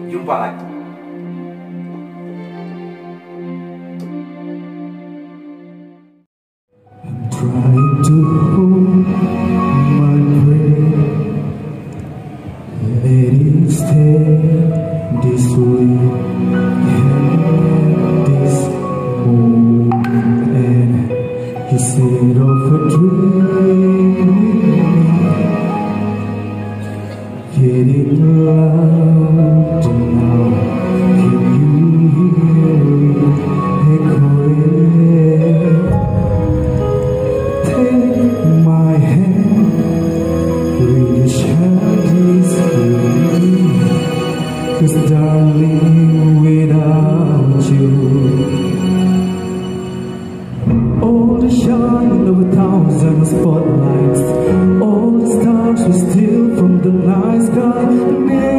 Jumpa lagi. Trying to hold my breath, let it stay this way, and this moment instead of a dream, getting loud now. Can you hear it echoing? Take my hand, we shall this free. 'Cause darling, without you, all the shine of 1,000 spotlights, all the stars we steal from the night sky.